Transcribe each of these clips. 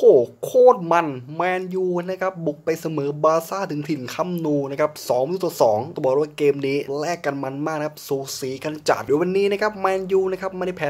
โคตรมันแมนยูนะครับบุกไปเสมอบาร์ซ่าถึงถิ่นคัมนูนะครับ2-2ต้องบอกว่าเกมนี้แลกกันมันมากนะครับสูสีกันจัดเดี๋ยววันนี้นะครับแมนยูนะครับมาในแผน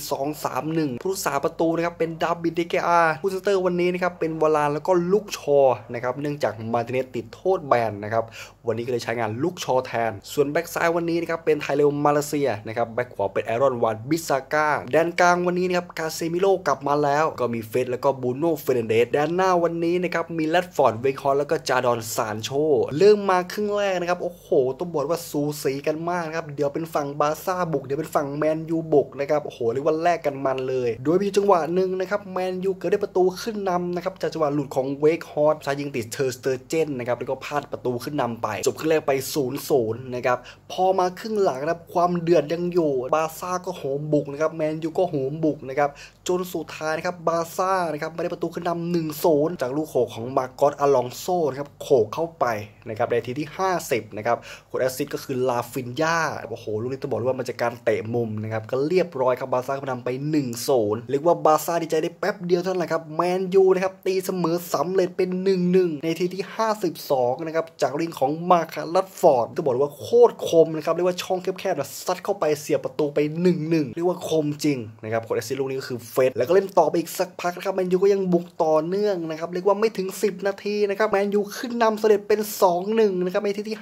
4-2-3-1 ผู้รักษาประตูนะครับเป็นดาวิด เดเกอาผู้เซนเตอร์วันนี้นะครับเป็นวาลานแล้วก็ลุกชอนะครับเนื่องจากมาร์ติเนสติดโทษแบนนะครับวันนี้ก็เลยใช้งานลุกชอแทนส่วนแบ็กซ้ายวันนี้นะครับเป็นไทเลโอมาเลเซียนะครับแบ็กขวาเป็นแอรอนวานบิซาก้าแดนกลางวันนี้นะครับคาเซมิโลกลับมาแล้วก็มีเฟสแล้วก็บูโน่เฟร์นันเดสแดนหน้าวันนี้นะครับมีแรดฟอร์ดเวคฮอร์แล้วก็จาดอนซานโชเริ่มมาครึ่งแรกนะครับโอ้โหต้องบอกว่าสูสีกันมากครับเดี๋ยวเป็นฝั่งบาร์ซ่าบุกเดี๋ยวเป็นฝั่งแมนยูบุกนะครับโอ้โหเรียกว่าแลกกันมันเลยโดยมีจังหวะหนึ่งนะครับแมนยูเกิดได้ประตูขึ้นนำนะครับจากจังหวะหลุดของเวคฮอร์ชายยิงติดเทอร์สเตอร์เจนนะครับแล้วก็พลาดประตูขึ้นนำไปจบครึ่งแรกไป 0-0 นะครับพอมาครึ่งหลังนะครับความเดือดยังอยู่บาร์ซ่าก็โหมบุกนะครับแมนยูก็โหมบุกนะครับจนสุดท้ายนะครับบาร์ซ่านะครับไม่ได้ประตูขึ้นนำ 1-0 จากลูกโขกของมาร์กอสอลองโซนะครับโขกเข้าไปนะครับในทีที่50นะครับคนแอสซิสต์ก็คือลาฟินญ่าโอ้โหลูกนี้ต้องบอกว่ามันจะการเตะมุมนะครับก็เรียบร้อยครับบาร์ซ่าก็นำไป 1-0 เรียกว่าบาร์ซ่าดีใจได้แป๊บเดียวเท่านั้นแหละครับแมนยูนะครับตีเสมอสำเร็จเป็น 1-1 ในทีที่52นะครับจากลิงของมาร์คลัดฟอร์ดต้องบอกว่าโคตรคมนะครับเรียกว่าช่องแคบๆซัดเข้าไปเสียบประตูไป 1-1 เรียกว่าคมจริงนะครับคนแอสซิสต์ลูกนี้ก็คือเฟสแล้วก็เล่นต่อไปอีกสักพักนะครับแมนยูก็ยังบุกต่อเนื่องนะครับเรียกว่าไม่ถึง10นาทีนะครับแมนยูขึ้นนำสำเร็จเป็น 2-1 นะครับในทีที่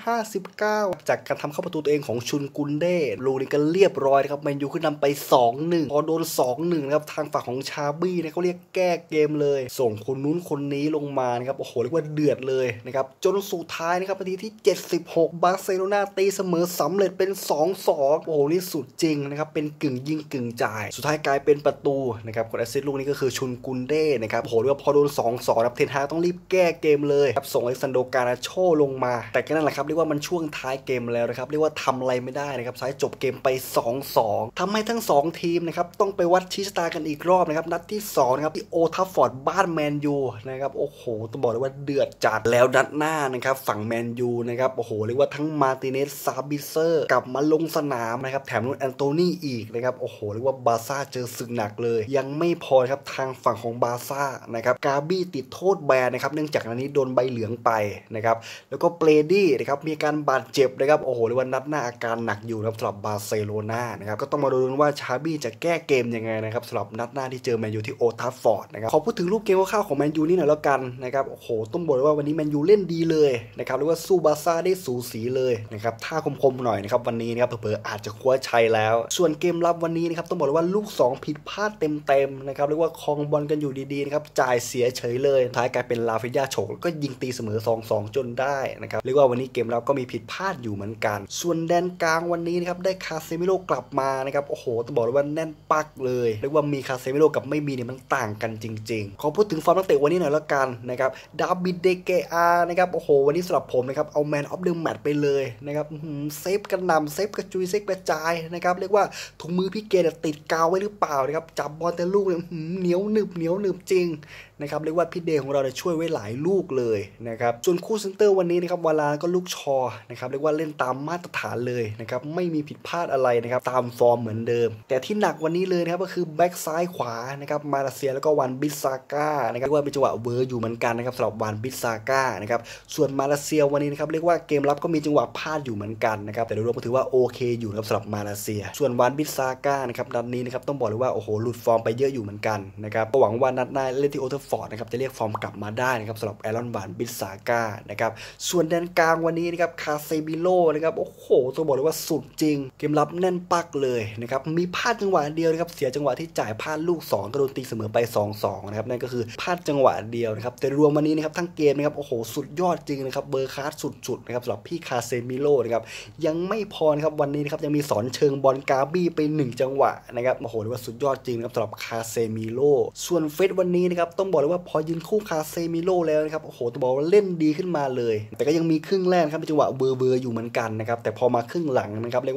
59จากการทำเข้าประตูตัวเองของชุนกุนเด้ลูกนี้ก็เรียบร้อยนะครับแมนยูขึ้นนำไป 2-1 พอโดน 2-1 นะครับทางฝั่งของชาบี้เนี่ยเขาเรียกแก้เกมเลยส่งคนนู้นคนนี้ลงมานะครับโอ้โหเรียกว่าเดือดเลยนะครับจนสุดท้ายนะครับนาทีที่76บาร์เซโลนาตีเสมอสำเร็จเป็น 2-2 โอ้โหนี่สุดจริงนะครับเป็นกึ่งยิงกึ่งจ่ายสุดท้ายกลายเป็นประตูนะครับคนแอสซิสต์ลูกนี้ก็คือชุนกุนเด้นะครับโอ้โหเรียกว่าพอโดน 2-2 ครับเทนฮากต้องรีบแก้เกมเลยครับส่งอเล็กซานโดการาโชลงมาแต่ก็นั่นแหละครับเรียกว่ามันช่วงท้ายเกมแล้วนะครับเรียกว่าทำอะไรไม่ได้นะครับสุดท้ายจบเกมไป 2-2 ทำให้ทั้ง2ทีมนะครับต้องไปวัดชี้ชะตากันอีกรอบนะครับนัดที่2นะครับที่โอทัฟฟอร์ดบ้านแมนยูนะครับโอ้โหต้องบอกเลยว่าเดือดจัดแล้วนัดหน้านะครับฝั่งแมนยูนะครับโอ้โหเรียกว่าทั้งมาร์ติเนสซาบิเซอร์กลับมาลงสนามนะครับแถมนู้นแอนโทนีอีกนะครับโอ้โหเรียกว่าบาร์ซ่าเจอศึกหนักเลยยังไม่พอครับทางฝั่งของบาร์ซ่านะครับกาบี้ติดโทษแบนนะครับเนื่องจากอันนี้โดนใบเหลืองไปนะครับแล้วก็เปรดี้นะครับมีการบาดเจ็บนะครับโอ้โหเรียกว่านัดหน้าอาการหนักอยู่นะครับสำหรับบาร์เซโลนานะครับก็ต้องมาดูว่าชาบี้จะแก้เกมยังไงนะครับสำหรับนัดหน้าที่เจอแมนยูที่โอทัฟฟอร์ดนะครับขอพูดถึงรูปเกมคร่าวๆของแมนยูนี่หน่อยแล้วกันนะครับโอ้โหต้องบอกเลยว่าวันนี้แมนยูเล่นดีเลยนะครับเรียกว่าสู้บาร์ซ่าได้สูสีเลยนะครับถ้าคมๆหน่อยนะครับวันนี้นะครับเผลอๆอาจจะคว้าชัยแล้วส่วนเกมรับวันนี้นะครับต้องบอกเลยว่าลูก2ผิดพลาดเต็มๆนะครับเรียกว่าครองบอลกันอยู่ดีๆนะครับจ่ายเสียเฉยเลยท้ายกลายเป็นลาฟิญญาโฉกแล้วก็ยิงตีเสมอ 2-2 จนได้นะครับเรียกว่าวันนี้เกมรับก็มีผิดพลาดอยู่เหมือนกันส่วนแดนกลางวันนี้นะครับได้คาเซมิโลกลับมานะครับโอ้โหต้องบอกเลยว่าแน่นปักเลยเรียกว่ามีคาเซมิโลกับไม่มีเนี่ยมันต่างกันจริงๆขอพูดถึงฟอร์มนักเตะวันนี้หน่อยแล้วกันนะครับดาวิด เดเกอานะครับโอ้โหวันนี้สำหรับผมนะครับเอาแมนออฟเดอะแมตช์ไปเลยนะครับเซฟกันนำเซฟกระจุยเซฟกระจายนะครับเรียกว่าถุงมือพี่เกดติดกาวไว้หรือเปล่านะครับจับบอลแต่ลูกเนี่ยเหนียวหนึบจริงนะครับเรียกว่าพี่เดของเราเนี่ยช่วยไว้หลายลูกเลยนะครับส่วนคู่เซนเตอร์วันนี้นะครับวาลาก็ลูกชอนะครับเรียกว่าเล่นตามมาตรฐานเลยนะครับไม่มีผิดพลาดอะไรนะครับตามฟอร์มเหมือนเดิมแต่ที่หนักวันนี้เลยนะครับก็คือแบ็กซ้ายขวานะครับมาเลเซียแล้วก็วันบิซาก้านะครับเรียกว่าเป็นจังหวะเวอร์อยู่เหมือนกันนะครับสำหรับวันบิซาก้านะครับส่วนมาเลเซียวันนี้นะครับเรียกว่าเกมรับก็มีจังหวะพลาดอยู่เหมือนกันนะครับแต่โดยรวมก็ถือว่าโอเคอยู่นะครับสำหรับมาเลเซียส่วนวันบิซาก้านะครับนัดนี้นะครับต้องบอกเลยว่าโอ้โหหลุดฟอร์มไปเยอะอยู่เหมือนกันนะครับก็หวังว่านัดหน้าเล่นที่โอทัฟฟอร์ดนะครับจะเรียกฟอร์มกลับมาได้นะครับสำหรับแอรอนวานบิซาก้านะครับส่วนแดนกลางวันนี้นะครับคาเซมิโลนะครับโอ้โหต้องบอกเลยว่าสุดจริงเกมรับแน่นปักเลยนะครับมีพลาดจังหวะเดียวนะครับเสียจังหวะที่จ่ายพลาดลูก2ก็โดนตีเสมอไป 2-2 นะครับนั่นก็คือพลาดจังหวะเดียวนะครับแต่รวมวันนี้นะครับทั้งเกมนะครับโอ้โหสุดยอดจริงนะครับเบอร์คลาสสุดๆนะครับสำหรับพี่คาเซมิโลนะครับยังไม่พอนะครับวันนี้นะครับยังมีสอนเชิงบอลกาบี้ไป1จังหวะนะครับโอ้โหเรียกว่าสุดยอดจริงนะครับสำหรับคาเซมิโลส่วนเฟสวันนี้นะครับต้องบอกเลยว่าพอยืนคู่คาเซมิโลแล้วนะครับโอ้โหต้องบอกว่าเล่นดีขึ้นมาเลยแต่ก็ยังมีครึ่งแรกครับเป็นจังหวะเบอร์อยู่เหมือนกันนะครับแต่พอมาครึ่งหลังนะครับเรียกว่า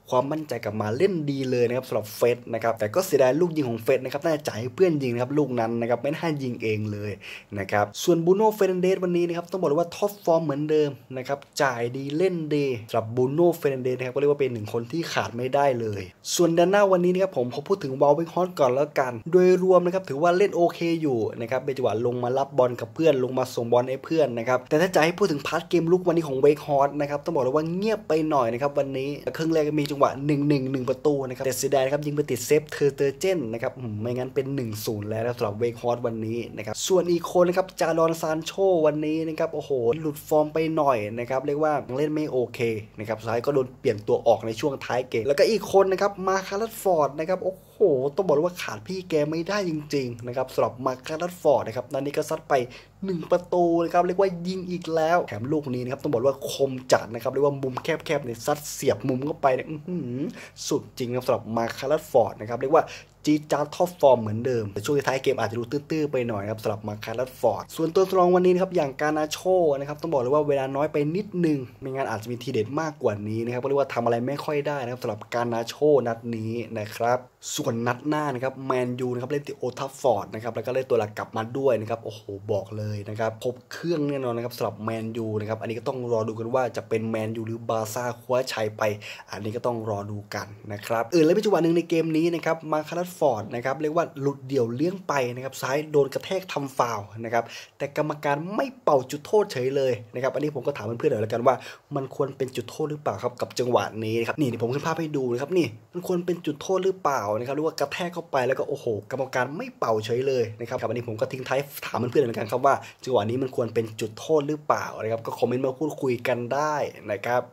ความมั่นใจกลับมาเล่นดีเลยนะครับสำหรับเฟสนะครับแต่ก็เสียดายลูกยิงของเฟสนะครับน่าจะจ่ายให้เพื่อนยิงนะครับลูกนั้นนะครับไม่น่ายิงเองเลยนะครับส่วนบูโน่เฟรนเดสวันนี้นะครับต้องบอกเลยว่าท็อปฟอร์มเหมือนเดิมนะครับจ่ายดีเล่นดีสำหรับบูโน่เฟรนเดสนะครับก็เรียกว่าเป็นหนึ่งคนที่ขาดไม่ได้เลยส่วนด้านหน้าวันนี้นะครับผมพูดถึงวอลเวกฮอตก่อนแล้วกันโดยรวมนะครับถือว่าเล่นโอเคอยู่นะครับเป็นจังหวะลงมารับบอลกับเพื่อนลงมาส่งบอลให้เพื่อนนะครับแต่ถ้าจะให้พูดถึงพาร์ทเกมลุกวันนี้ของเวกฮอตนะครับต้องบอกเลยว่าเงียบไปหน่อยนะครับวันนี้ครึ่งแรกมีจังหวะ1-1 ประตูนะครับแต่เสียดายนะครับยิงไปติดเซฟเทอร์เจนนะครับไม่งั้นเป็น 1-0 แล้วสำหรับเวกฮอตวันนี้นะครับส่วนอีกคนนะครับจารอนซานโชวันนี้นะครับโอ้โหหลุดฟอร์มไปหน่อยนะครับเรียกว่าเล่นไม่โอเคนะครับสุดท้ายก็โดนเปลี่ยนตัวออกในช่วงท้ายเกมแล้วก็อีกคนนะครับมาคาร์ลฟอร์ดนะครับโอ้โหต้องบอกว่าขาดพี่แกไม่ได้จริงๆนะครับสำหรับมาคาร์ลฟอร์ดนะครับนัดนี้ก็ซัดไป1 ประตูนะครับเรียกว่ายิงอีกแล้วแถมลูกนี้นะครับต้องบอกว่าคมจัดนะครับเรียกว่ามุมแคบๆเนี่ยซัดเสียบมุมเข้าไปเนี่ยสุดจริงครับสำหรับมาคาร์ลฟอร์ดนะครับเรียกว่าจีจาร์ท็อปฟอร์มเหมือนเดิมแต่ช่วงท้ายเกมอาจจะดูตื้อๆไปหน่อยครับสำหรับมาคาร์ลฟอร์ดส่วนตัวสตรองวันนี้นะครับอย่างการนาโชนะครับต้องบอกเลยว่าเวลาน้อยไปนิดนึงไม่งั้นอาจจะมีทีเด็ดมากกว่านี้นะครับเรียกว่าทำอะไรไม่ค่อยได้นะครับสำหรับการนาโชนัดนี้นะครับส่วนนัดหน้านะครับแมนยูนะครับเล่นที่โอทัฟฟอร์ดนะครับแล้วก็เล่นตัวหลักกลับมาด้วยนะครับโอ้โหบอกเลยนะครับครบเครื่องแน่นอนนะครับสำหรับแมนยูนะครับอันนี้ก็ต้องรอดูกันว่าจะเป็นแมนยูหรือบาร์ซ่าคว้าชัยไปอันนี้ก็ต้องรอดูกันนะครับและเป็นจังหวะหนึ่งในเกมนี้นะครับมาคาร์ลฟอร์ดนะครับเรียกว่าหลุดเดี่ยวเลี้ยงไปนะครับซ้ายโดนกระแทกทำฟาวล์นะครับแต่กรรมการไม่เป่าจุดโทษเฉยเลยนะครับอันนี้ผมก็ถามเพื่อนๆหน่อยแล้วกันว่ามันควรเป็นจุดโทษหรือเปล่าครับกับจังหวะนี้นะครับนี่ผมขึ้นภาพให้ดูนะครับนี่มันควรเป็นจุดโทษหรือเปล่านะครับหรือว่ากระแทกเข้าไปแล้วก็โอ้โหกรรมการไม่เป่าเฉยเลยนะครับอันนี้ผมก็ทิ้งท้ายถามเพื่อนๆเหมือนกันครับว่าจังหวะนี้มันควรเป็นจุดโทษหรือเปล่านะครับก็คอมเมนต์มาพูดคุยกันได้นะครับ